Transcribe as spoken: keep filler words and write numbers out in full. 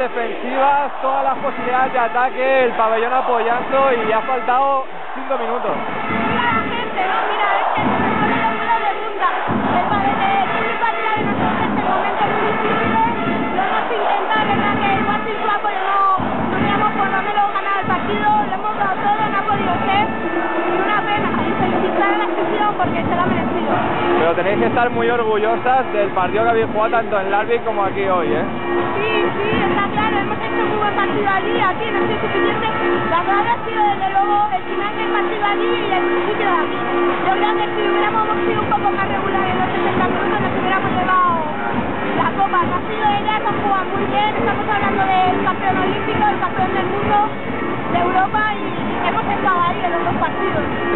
defensivas, todas las posibilidades de ataque, el pabellón apoyando y ha faltado cinco minutos. Mira la gente, ¿no? Mira, es que se me pone los pelos de punta. El pabellón es partida de nosotros en este momento muy difícil. Lo hemos intentado, verdad que igual sin su apoyo no, no hubiéramos por lo menos ganado el partido, lo hemos dado todo, no ha podido ser. Y una pena, y felicitar a la afición porque se lo ha merecido. Pero tenéis que estar muy orgullosas del partido que habéis jugado tanto en Larvik como aquí hoy, ¿eh? Sí, sí, está claro, hemos hecho muy buen partido allí, aquí no es suficiente. La clave ha sido desde luego el final del partido allí y el principio de aquí. Yo creo que si hubiéramos sido un poco más regulares en los sesenta minutos nos hubiéramos llevado la copa. No ha sido ellas, han jugado muy bien, estamos hablando del campeón olímpico, el campeón del mundo, de Europa y hemos estado ahí en los dos partidos.